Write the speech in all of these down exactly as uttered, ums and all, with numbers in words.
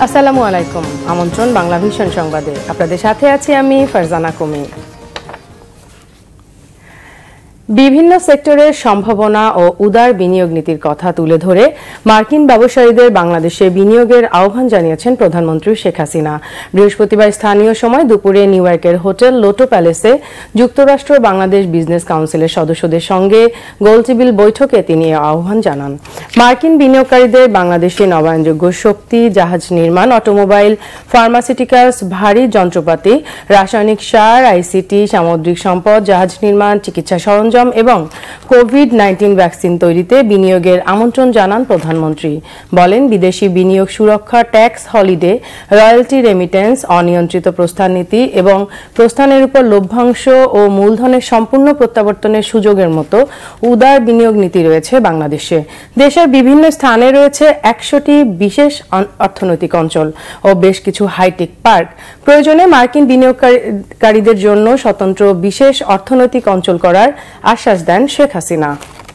আসসালামু আলাইকুম। আমন্ত্রণ বাংলাভিশন সংবাদে। আপনাদের সাথে আছি আমি ফারজানা কুমি। বিভিন্ন সেক্টরের সম্ভাবনা ও উদার বিনিয়োগ নীতির কথা তুলে ধরে মার্কিন ব্যবসায়ীদের বাংলাদেশে বিনিয়োগের আহ্বান জানিয়েছেন প্রধানমন্ত্রী শেখ হাসিনা। বৃহস্পতিবার স্থানীয় সময় দুপুরে নিউ ইয়র্কের হোটেল লোটো প্যালেসে যুক্তরাষ্ট্র বাংলাদেশ বিজনেস কাউন্সিলের সদস্যদের সঙ্গে গোলটেবিল বৈঠকে তিনি এই আহ্বান জানান। মার্কিন বিনিয়োগকারীদের বাংলাদেশে নবায়নযোগ্য শক্তি, জাহাজ নির্মাণ, অটোমোবাইল, ফার্মাসিউটিক্যালস, ভারী যন্ত্রপাতি, রাসায়নিক সার, আইসিটি, সামুদ্রিক সম্পদ, জাহাজ নির্মাণ, চিকিৎসা সরঞ্জাম এবং কোভিড নাইন্টিন ভ্যাকসিন তৈরিতে বিনিয়োগের আমন্ত্রণ জানান প্রধানমন্ত্রী। বলেন, বিদেশি বিনিয়োগ সুরক্ষা, ট্যাক্স হলিডে, রয়্যালটি রেমিটেন্স, অনিয়ন্ত্রিত প্রস্থান নীতি এবং প্রস্থানের উপর লভ্যাংশ ও মূলধনের সম্পূর্ণ প্রত্যাবর্তনের সুযোগের মতো উদার বিনিয়োগ নীতি রয়েছে বাংলাদেশে। দেশের বিভিন্ন স্থানে রয়েছে একশোটি বিশেষ অর্থনৈতিক অঞ্চল ও বেশ কিছু হাইটেক পার্ক। প্রয়োজনে মার্কিন বিনিয়োগকারীদের জন্য স্বতন্ত্র বিশেষ অর্থনৈতিক অঞ্চল করার আশ্বাস দেন শেখ হাসিনা।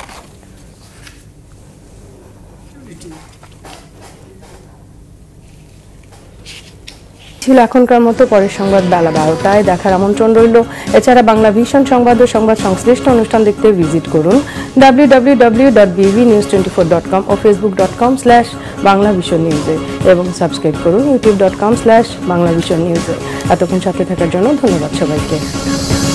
ছিল এখনকার মতো। পরের সংবাদ বেলা বারোটায় দেখার আমন্ত্রণ রইল। এছাড়া বাংলা ভিশন সংবাদ ও সংবাদ সংশ্লিষ্ট অনুষ্ঠান দেখতে ভিজিট করুন W W W dot BB news twenty four dot com ও Facebook dot com slash Bangla vision নিউজে এবং সাবস্ক্রাইব করুন YouTube dot com slash Bangla vision নিউজে। এতক্ষণ সাথে থাকার জন্য ধন্যবাদ সবাইকে।